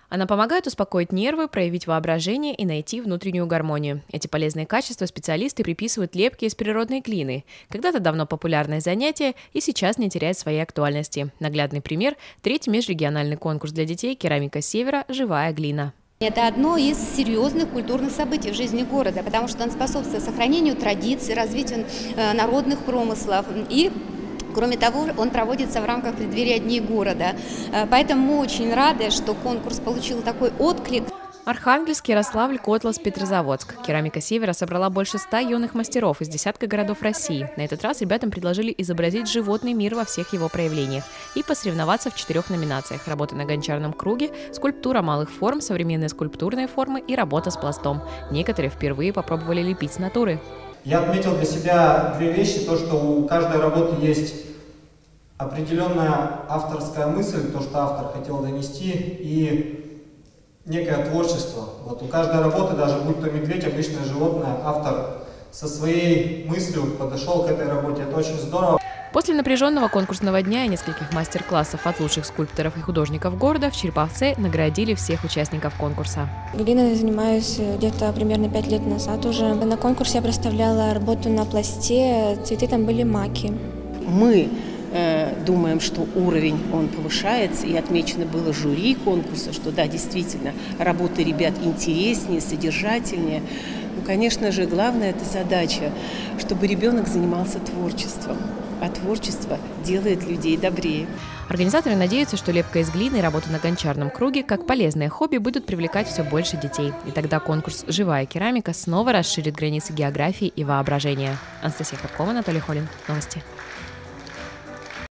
Она помогает успокоить нервы, проявить воображение и найти внутреннюю гармонию. Эти полезные качества специалисты приписывают лепке из природной глины. Когда-то давно популярное занятие и сейчас не теряет своей актуальности. Наглядный пример – 3-й межрегиональный конкурс для детей «Керамика Севера. Живая глина». Это одно из серьезных культурных событий в жизни города, потому что он способствует сохранению традиций, развитию народных промыслов и, кроме того, он проводится в рамках преддверия Дней города. Поэтому мы очень рады, что конкурс получил такой отклик. Архангельск, Ярославль, Котлас, Петрозаводск. «Керамика Севера» собрала больше 100 юных мастеров из десятка городов России. На этот раз ребятам предложили изобразить животный мир во всех его проявлениях и посоревноваться в 4 номинациях: работа на гончарном круге, скульптура малых форм, современные скульптурные формы и работа с пластом. Некоторые впервые попробовали лепить с натуры. Я отметил для себя 2 вещи: то, что у каждой работы есть определенная авторская мысль, то, что автор хотел донести, и некое творчество. Вот у каждой работы, даже будь то медведь, обычное животное, автор со своей мыслью подошел к этой работе. Это очень здорово. После напряженного конкурсного дня и нескольких мастер-классов от лучших скульпторов и художников города в Череповце наградили всех участников конкурса. Глиной занимаюсь где-то примерно 5 лет назад уже. На конкурсе я представляла работу на пласте, цветы там были маки. Мы думаем, что уровень он повышается, и отмечено было жюри конкурса, что да, действительно, работы ребят интереснее, содержательнее. Ну, конечно же, главная эта задача, чтобы ребенок занимался творчеством, а творчество делает людей добрее. Организаторы надеются, что лепка из глины и работа на гончарном круге как полезное хобби будут привлекать все больше детей. И тогда конкурс «Живая керамика» снова расширит границы географии и воображения. Анастасия Храбкова, Анатолий Холин. Новости.